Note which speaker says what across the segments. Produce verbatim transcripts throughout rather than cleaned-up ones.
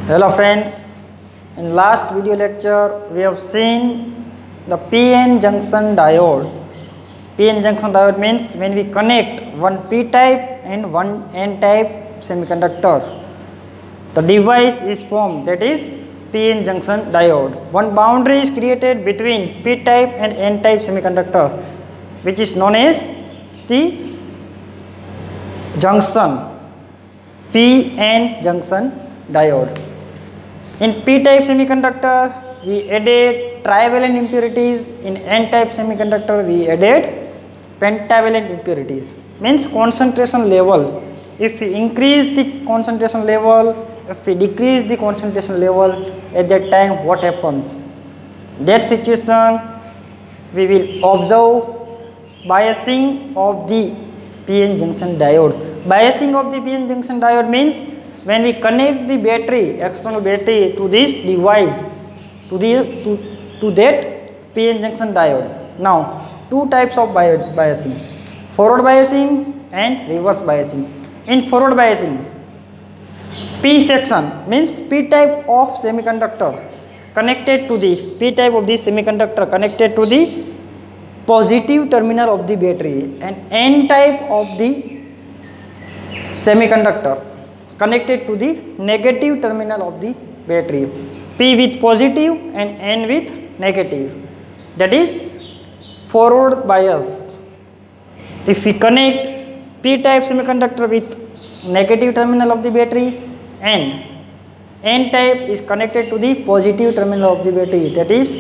Speaker 1: Hello friends, in last video lecture we have seen the P N junction diode. P N junction diode means when we connect one P type and one N type semiconductor, the device is formed, that is P N junction diode. One boundary is created between P type and N type semiconductor, which is known as the junction, P N junction diode. In P-type semiconductor, we added trivalent impurities. In N-type semiconductor, we added pentavalent impurities. Means concentration level. If we increase the concentration level, if we decrease the concentration level, at that time what happens? That situation we will observe biasing of the P N junction diode. Biasing of the P N junction diode means when we connect the battery, external battery to this device, to the to, to that P N junction diode. Now, two types of biasing, forward biasing and reverse biasing. In forward biasing, P section means P type of semiconductor connected to the P type of the semiconductor connected to the positive terminal of the battery, and N type of the semiconductor connected to the negative terminal of the battery, P with positive and N with negative, that is forward bias. If we connect P type semiconductor with negative terminal of the battery and N type is connected to the positive terminal of the battery, that is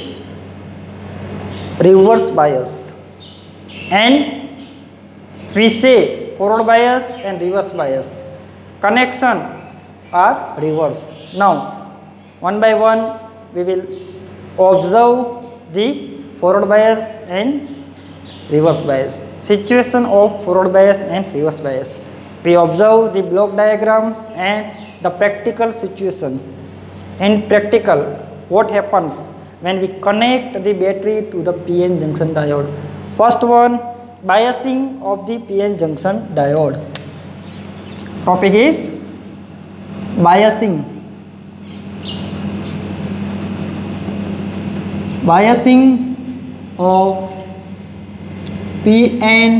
Speaker 1: reverse bias. And we say forward bias and reverse bias connection are reverse. Now, one by one we will observe the forward bias and reverse bias. Situation of forward bias and reverse bias. We observe the block diagram and the practical situation. In practical, what happens when we connect the battery to the P N junction diode? First one, biasing of the P N junction diode. Topic is biasing. Biasing of P N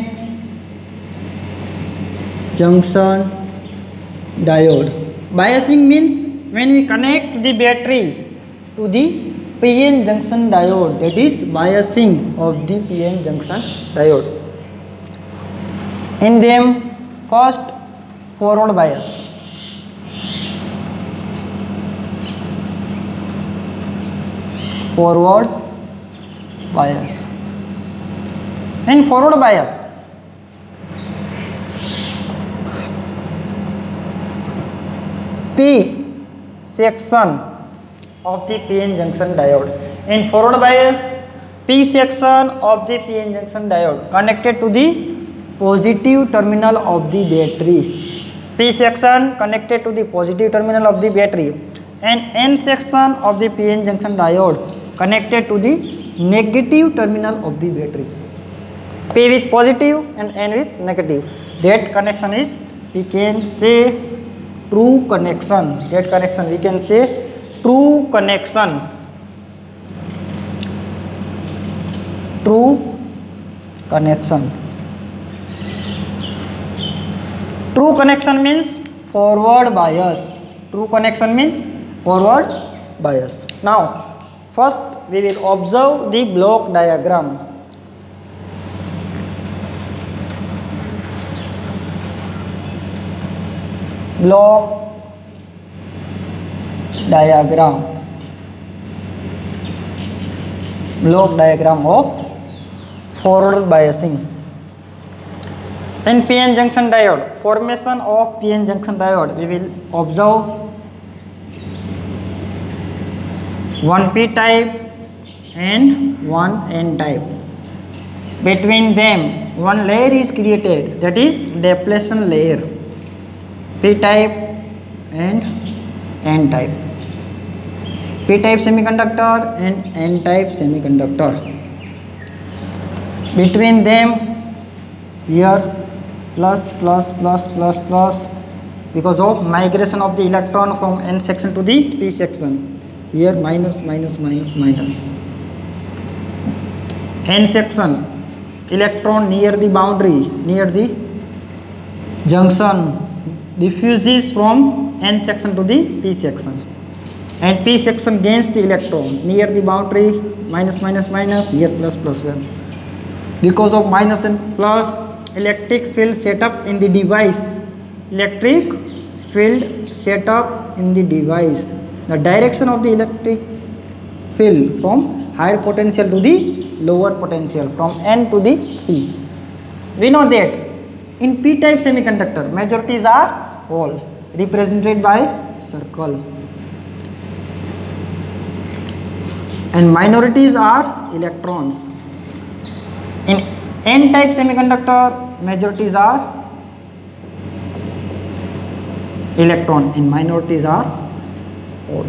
Speaker 1: junction diode. Biasing means when we connect the battery to the P N junction diode, that is biasing of the P N junction diode. In them, first forward bias. Forward bias. In forward bias, P section of the P N junction diode. In forward bias, P section of the P N junction diode connected to the positive terminal of the battery. P section connected to the positive terminal of the battery, and N section of the P N junction diode connected to the negative terminal of the battery. P with positive and N with negative. That connection is, we can say, true connection. That connection we can say true connection. True connection. True connection means forward bias. True connection means forward bias. Now, first we will observe the block diagram. Block diagram. Block diagram of forward biasing. In P N junction diode, formation of P N junction diode, we will observe one P type and one N type. Between them, one layer is created, that is depletion layer. P type and N type. P type semiconductor and N type semiconductor. Between them, here plus plus plus plus plus because of migration of the electron from n section to the p section. Here minus minus minus minus. N section, electron near the boundary, near the junction, diffuses from n section to the p section, and p section gains the electron near the boundary, minus minus minus, here plus plus one. Because of minus and plus, electric field set up in the device, electric field set up in the device, the direction of the electric field from higher potential to the lower potential, from n to the p. We know that in p-type semiconductor, majorities are hole represented by circle, and minorities are electrons. In n-type semiconductor, majorities are electron and minorities are hole.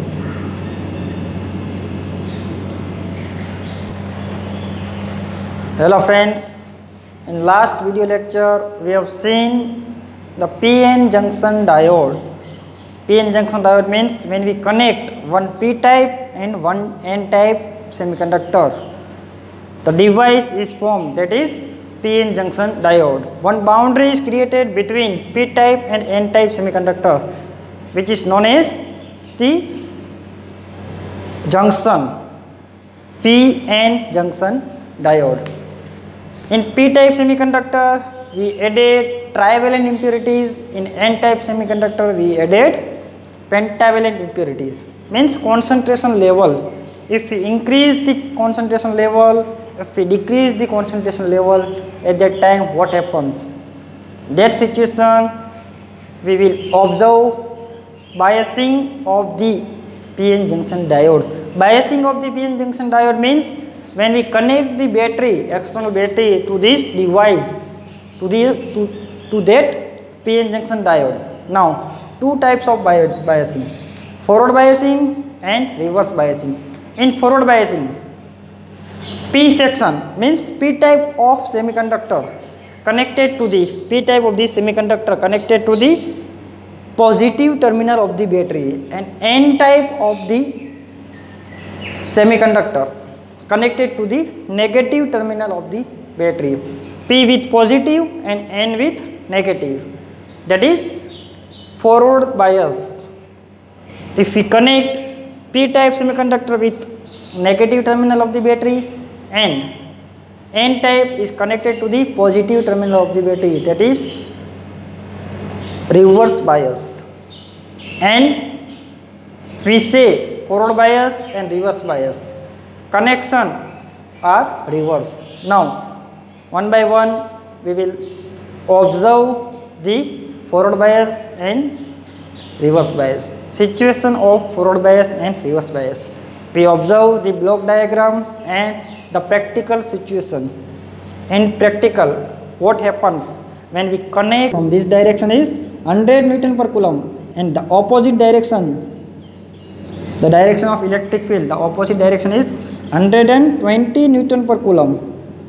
Speaker 1: Hello friends, in last video lecture we have seen the P N junction diode. P N junction diode means when we connect one p-type and one n-type semiconductor, the device is formed, that is P N junction diode. One boundary is created between p-type and n-type semiconductor, which is known as the junction, P N junction diode. In p-type semiconductor, we added trivalent impurities. In n-type semiconductor, we added pentavalent impurities. Means concentration level. If we increase the concentration level, if we decrease the concentration level, at that time what happens? That situation we will observe biasing of the P N junction diode. Biasing of the P N junction diode means when we connect the battery, external battery to this device, to the to, to that P N junction diode. Now, two types of biasing, forward biasing and reverse biasing. In forward biasing, P section means p-type of semiconductor connected to the p-type of the semiconductor connected to the positive terminal of the battery, and n-type of the semiconductor connected to the negative terminal of the battery, P with positive and N with negative, that is forward bias. If we connect p-type semiconductor with negative terminal of the battery and n-type is connected to the positive terminal of the battery, that is reverse bias, and we say forward bias and reverse bias connection are reverse. Now one by one we will observe the forward bias and reverse bias. Situation of forward bias and reverse bias. We observe the block diagram and the practical situation. In practical, what happens when we connect from this direction is one hundred Newton per Coulomb, and the opposite direction, the direction of electric field, the opposite direction is one hundred twenty Newton per Coulomb.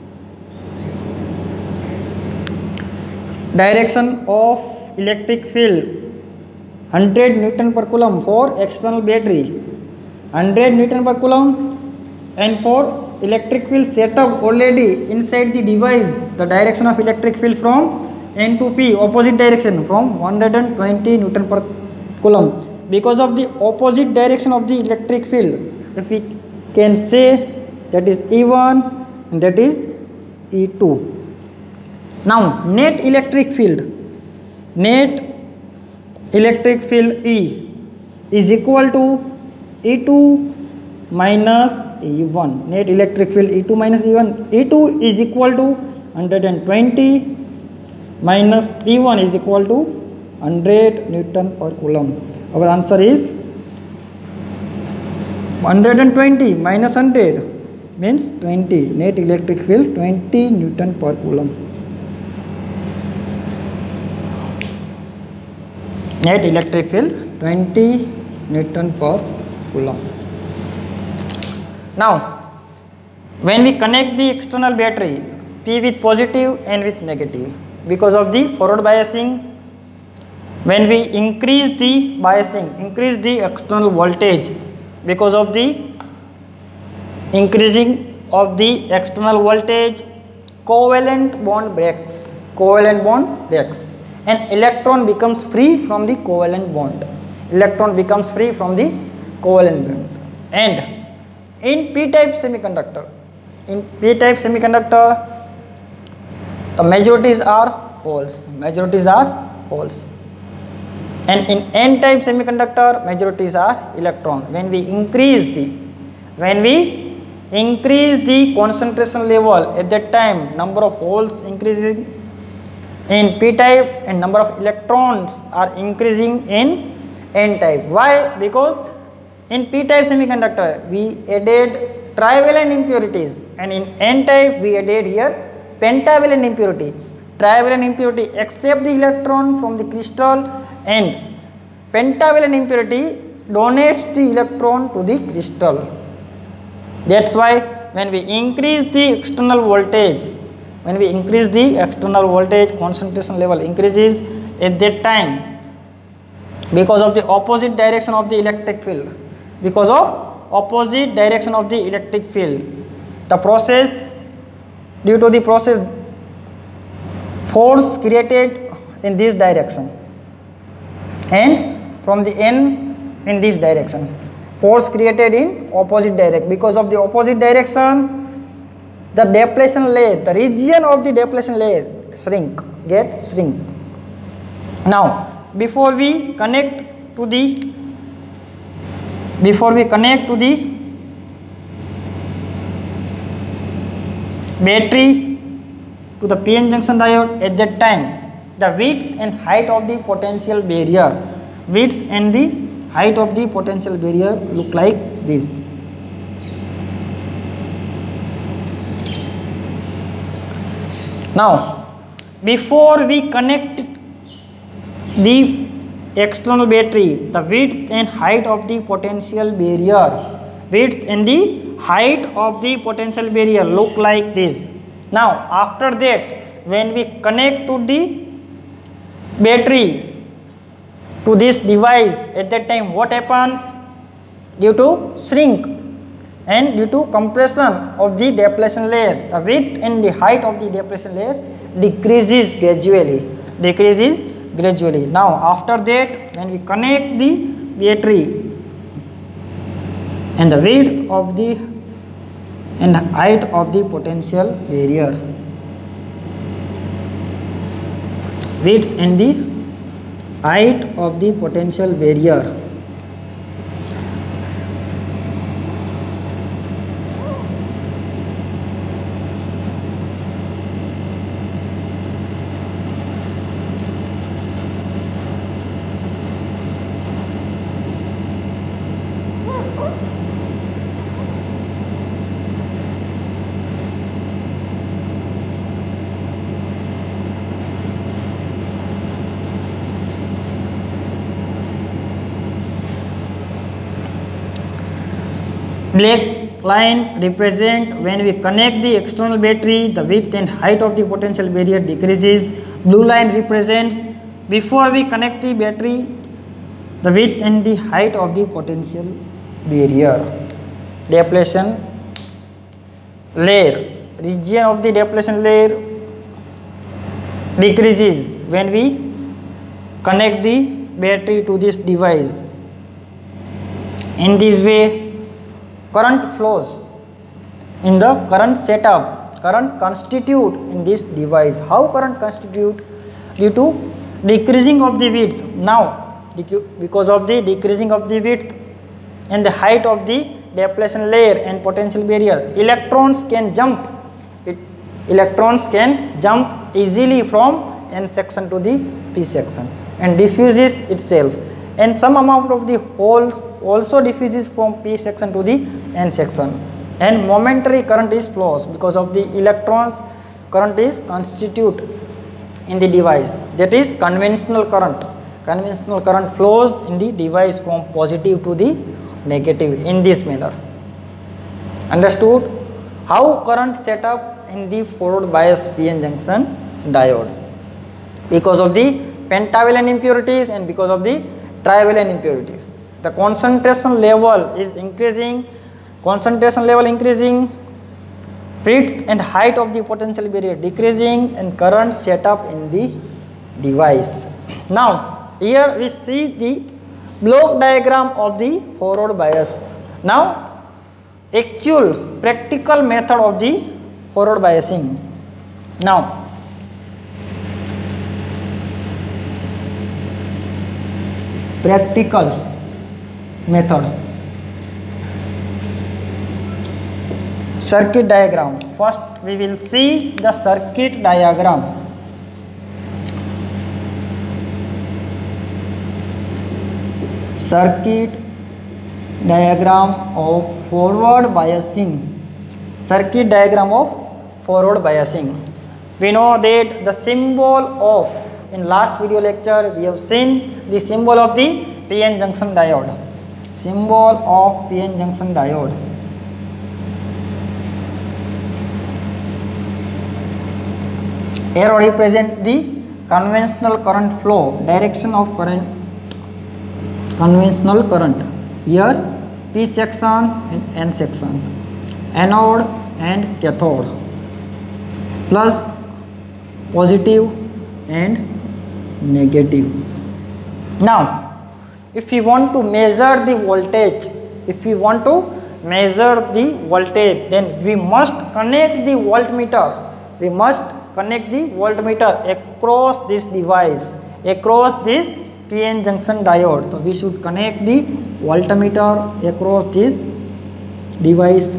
Speaker 1: Direction of electric field one hundred Newton per Coulomb for external battery, one hundred Newton per Coulomb, and for electric field setup already inside the device, the direction of electric field from N to P, opposite direction from one hundred twenty Newton per Coulomb. Because of the opposite direction of the electric field, if we can say that is E one and that is E two. Now net electric field, net electric field E is equal to E two minus E one. Net electric field E two minus E one. E two is equal to one hundred twenty minus E one is equal to one hundred Newton per Coulomb. Our answer is one hundred twenty minus one hundred means twenty. Net electric field twenty Newton per Coulomb. Net electric field twenty Newton per Coulomb. Now, when we connect the external battery, P with positive and with negative, because of the forward biasing, when we increase the biasing, increase the external voltage, because of the increasing of the external voltage, covalent bond breaks, covalent bond breaks, and electron becomes free from the covalent bond, electron becomes free from the covalent bond. And in p-type semiconductor, in p-type semiconductor, the majorities are holes, majorities are holes, and in n-type semiconductor, majorities are electron. When we increase the, when we increase the concentration level, at that time number of holes increasing in p-type and number of electrons are increasing in n-type. Why? Because in p-type semiconductor we added trivalent impurities, and in n-type we added here pentavalent impurity. Trivalent impurity accept the electron from the crystal, and pentavalent impurity donates the electron to the crystal. That's why when we increase the external voltage, when we increase the external voltage, concentration level increases at that time, because of the opposite direction of the electric field, because of opposite direction of the electric field, the process, due to the process, force created in this direction, and from the n in this direction, force created in opposite direction. Because of the opposite direction, the depletion layer, the region of the depletion layer shrink, get shrink. Now before we connect to the, before we connect to the battery to the p n junction diode, at that time the width and height of the potential barrier, width and the height of the potential barrier look like this. Now before we connect the external battery, the width and height of the potential barrier, width and the height of the potential barrier look like this. Now after that, when we connect to the battery to this device, at that time what happens? Due to shrink and due to compression of the depletion layer, the width and the height of the depletion layer decreases gradually, decreases gradually. Now after that, when we connect the battery, and the width of the and the height of the potential barrier, width and the height of the potential barrier, black line represent when we connect the external battery, the width and height of the potential barrier decreases. Blue line represents before we connect the battery, the width and the height of the potential barrier. Depletion layer, region of the depletion layer decreases when we connect the battery to this device. In this way, current flows in the current setup, current constitute in this device. How current constitute? Due to decreasing of the width. Now because of the decreasing of the width and the height of the depletion layer and potential barrier, electrons can jump, it, electrons can jump easily from n section to the p section and diffuses itself, and some amount of the holes also diffuses from p section to the n section, and momentary current is flows because of the electrons. Current is constitute in the device, that is conventional current. Conventional current flows in the device from positive to the negative in this manner. Understood? How current set up in the forward bias p n junction diode? Because of the pentavalent impurities and because of the trivalent impurities. The concentration level is increasing, concentration level increasing, width and height of the potential barrier decreasing, and current set up in the device. Now here we see the block diagram of the forward bias. Now actual practical method of the forward biasing. Now practical method. Circuit diagram. First we will see the circuit diagram. Circuit diagram of forward biasing. Circuit diagram of forward biasing. We know that the symbol of, in last video lecture we have seen the symbol of the P N junction diode. Symbol of P N junction diode. Arrow represent the conventional current flow, direction of current, conventional current. Here P section and N section, anode and cathode, plus positive and negative. Now if we want to measure the voltage, if we want to measure the voltage, then we must connect the voltmeter. We must connect the voltmeter across this device, across this P N junction diode. So we should connect the voltmeter across this device.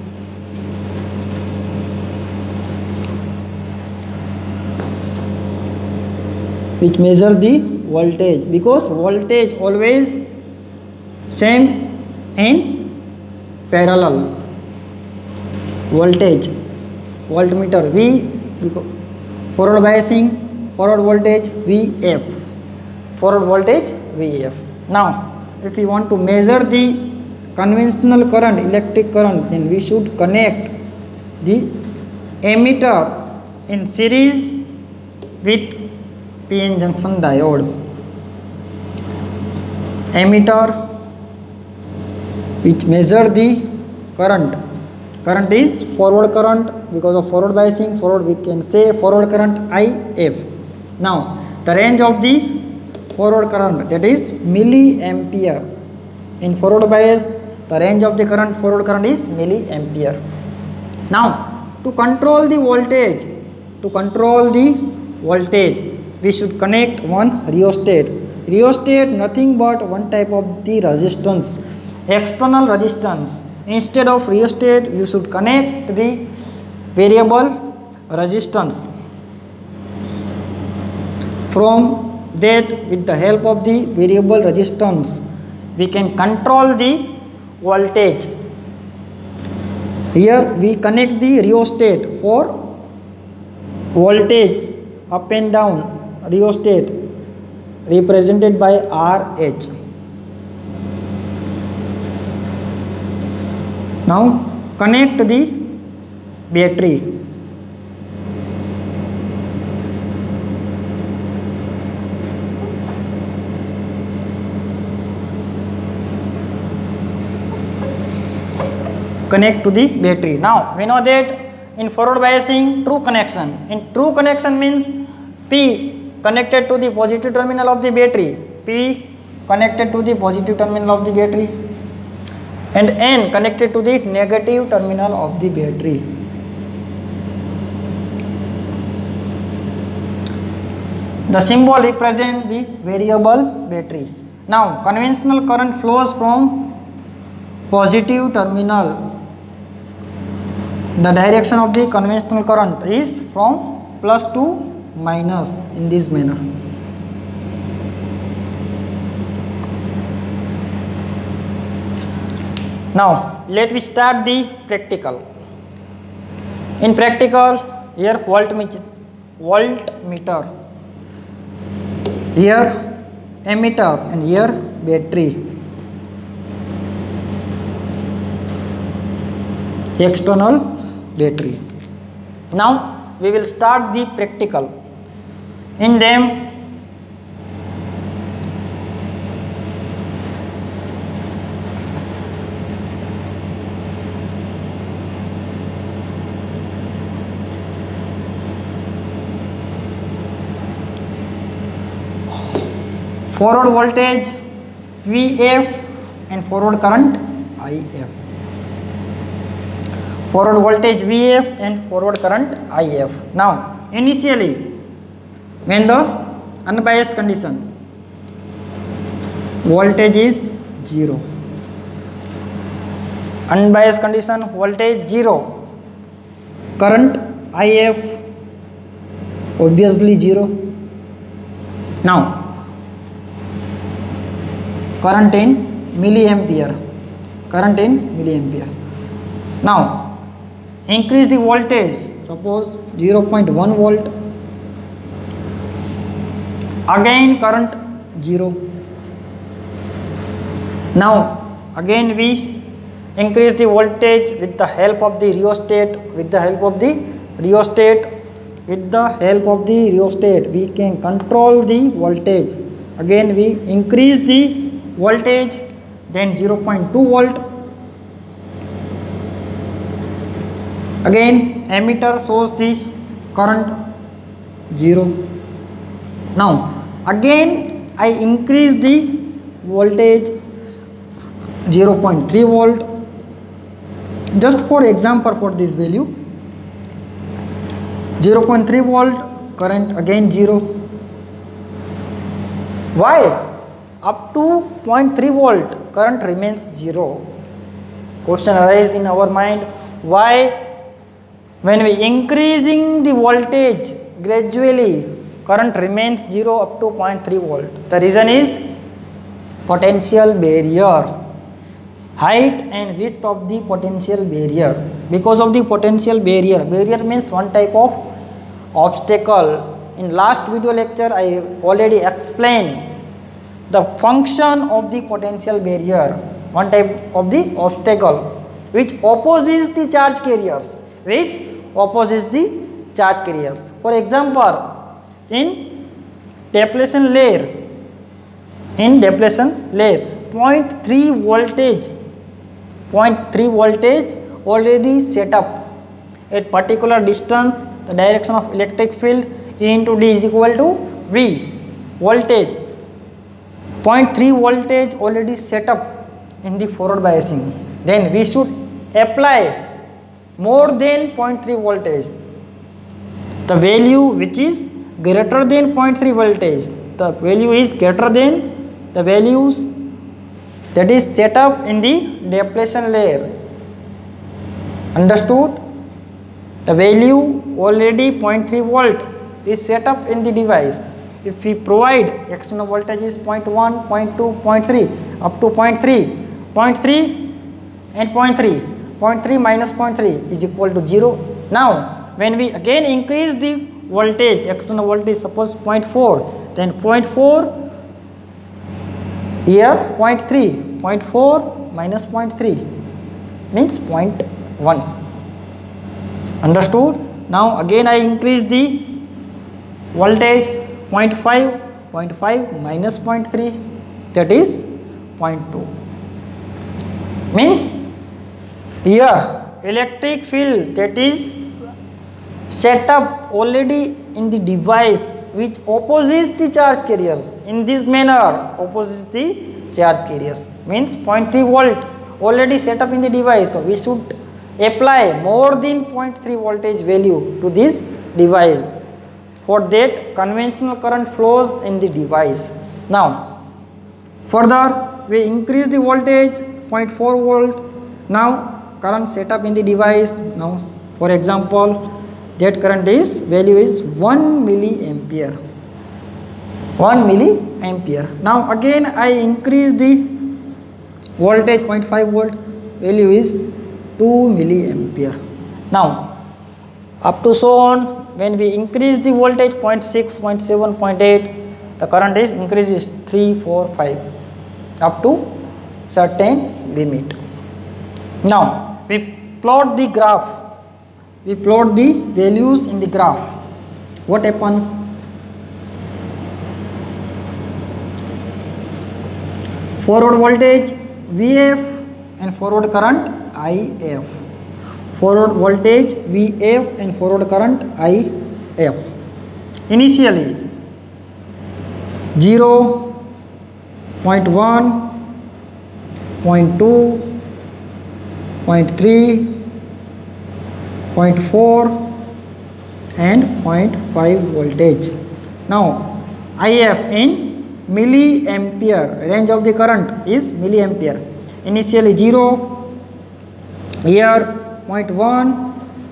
Speaker 1: Which measure the voltage, because voltage always same in parallel. Voltage, voltmeter V, because forward biasing, forward voltage V F, forward voltage V F. Now if we want to measure the conventional current, electric current, then we should connect the ammeter in series with P N junction diode. Ammeter which measure the current. Current is forward current, because of forward biasing, forward we can say forward current I F. Now the range of the forward current, that is milliampere. In forward bias the range of the current, forward current is milliampere. Now to control the voltage, to control the voltage we should connect one rheostat. Rheostat nothing but one type of the resistance, external resistance. Instead of rheostat you should connect the variable resistance. From that, with the help of the variable resistance we can control the voltage. Here we connect the rheostat for voltage up and down. Rheostat represented by R H. Now connect the battery. Connect to the battery. Now we know that in forward biasing, true connection. In true connection means P connected to the positive terminal of the battery, P connected to the positive terminal of the battery, and N connected to the negative terminal of the battery. The symbol represents the variable battery. Now conventional current flows from positive terminal. The direction of the conventional current is from plus to minus in this manner. Now let me start the practical. In practical, here voltmeter, voltmeter, here ammeter, and here battery, external battery. Now we will start the practical. In them forward voltage V F and forward current I F. Forward voltage V F and forward current I F. Now initially when the unbiased condition, voltage is zero. Unbiased condition, voltage zero. Current I F obviously zero. Now current in milliampere. Current in milliampere. Now increase the voltage, suppose zero point one volt. Again current zero. Now again we increase the voltage with the help of the rheostat. With the help of the rheostat, with the help of the rheostat, we can control the voltage. Again we increase the voltage, then zero point two volt. Again ammeter shows the current zero. Now again I increase the voltage zero point three volt. Just for example, for this value zero point three volt, current again zero. Why? Up to zero point three volt current remains zero. Question arises in our mind, why when we increasing the voltage gradually current remains zero up to zero point three volt? The reason is potential barrier, height and width of the potential barrier. Because of the potential barrier, barrier means one type of obstacle. In last video lecture I already explained the function of the potential barrier, one type of the obstacle which opposes the charge carriers, which opposes the charge carriers. For example, in depletion layer, in depletion layer zero point three voltage, zero point three voltage already set up at particular distance. The direction of electric field E into D is equal to V. Voltage zero point three voltage already set up in the forward biasing. Then we should apply more than zero point three voltage, the value which is greater than zero point three voltage, the value is greater than the values that is set up in the depletion layer. Understood? The value already zero point three volt is set up in the device. If we provide external voltage is zero point one, zero point two, zero point three, up to zero point three, zero point three and zero point three, zero point three minus zero point three is equal to zero. Now when we again increase the voltage, external voltage suppose zero point four, then zero point four here zero point three, zero point four minus zero point three means zero point one. Understood? Now again I increase the voltage zero point five, zero point five minus zero point three, that is zero point two. Means here electric field that is set up already in the device which opposes the charge carriers, in this manner opposes the charge carriers, means zero point three volt already set up in the device. So we should apply more than zero point three voltage value to this device. For that conventional current flows in the device. Now further we increase the voltage zero point four volt. Now current set up in the device. Now for example that current is value is one milliampere. one milliampere. Now again I increase the voltage zero point five volt, value is two milliampere. Now up to so on, when we increase the voltage zero point six, zero point seven, zero point eight, the current is increases three, four, five up to certain limit. Now we plot the graph, we plot the values in the graph. What happens? Forward voltage V F and forward current I F. Forward voltage V F and forward current I F. Initially zero, point one, point two, point three, point four and zero point five voltage. Now I F in milliampere, range of the current is milliampere. Initially zero, here zero point one,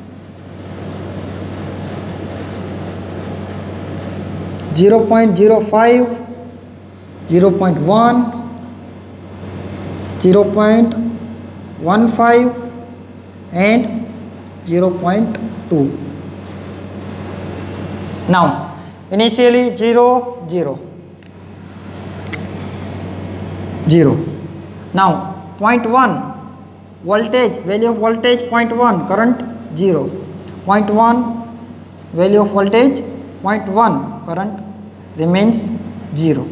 Speaker 1: zero point zero five, zero point one, zero point one five and zero point two. Now initially zero, zero, zero. Now zero point one, voltage, value of voltage zero point one, current zero, zero point one, value of voltage zero point one, current remains zero.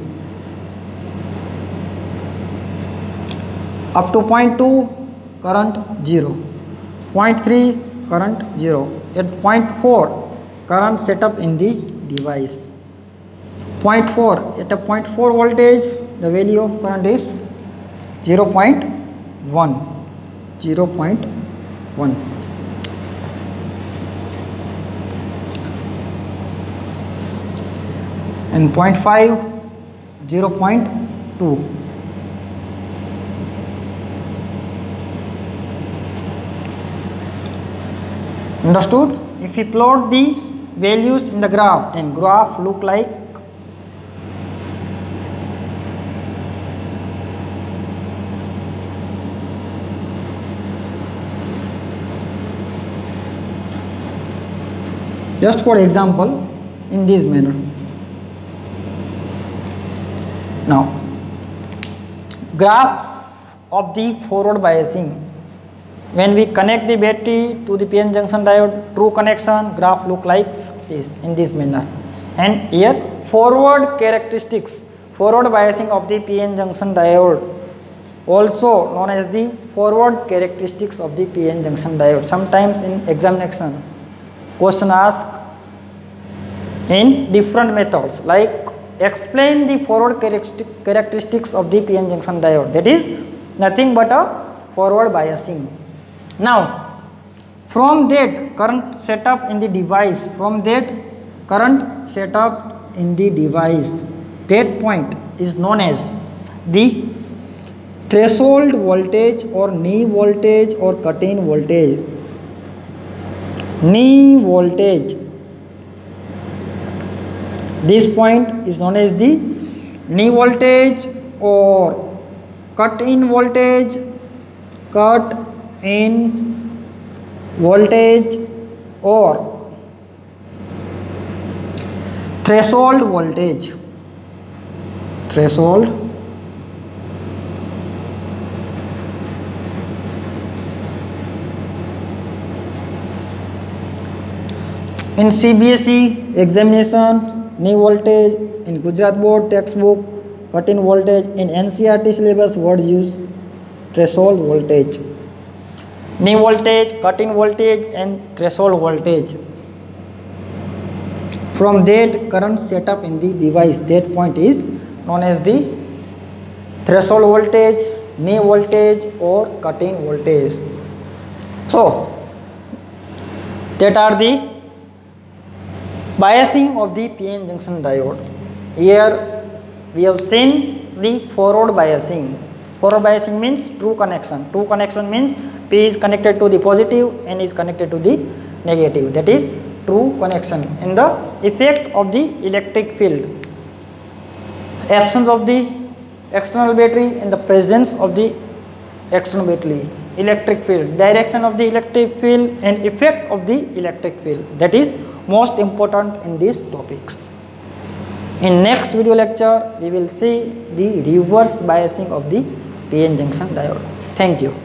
Speaker 1: Up to zero point two, current zero, zero point three, current zero, at zero point four, current set up in the device. zero point four, at a zero point four voltage, the value of current is zero point one, zero point one. And zero point five, zero point two. Understood? If we plot the values in the graph, then graph look like just for example in this manner. Now graph of the forward biasing, when we connect the battery to the P N junction diode, true connection, graph look like this, in this manner. And here forward characteristics, forward biasing of the P N junction diode, also known as the forward characteristics of the P N junction diode. Sometimes in examination question ask in different methods, like explain the forward characteristics of the P N junction diode, that is nothing but a forward biasing. Now from that current setup in the device, from that current setup in the device, that point is known as the threshold voltage or knee voltage or cut-in voltage. Knee voltage, this point is known as the knee voltage or cut-in voltage, cut in voltage or threshold voltage, threshold in C B S E examination, knee voltage, in Gujarat board textbook, cut-in voltage, in N C E R T syllabus words used threshold voltage. Knee voltage, cut-in voltage and threshold voltage. From that current setup in the device, that point is known as the threshold voltage, knee voltage or cut-in voltage. So that are the biasing of the P N junction diode. Here we have seen the forward biasing. Forward biasing means true connection. True connection means P is connected to the positive, N is connected to the negative. That is true connection. In the effect of the electric field, absence of the external battery and the presence of the external battery, electric field, direction of the electric field and effect of the electric field. That is most important in these topics. In next video lecture, we will see the reverse biasing of the P N junction diode. Thank you.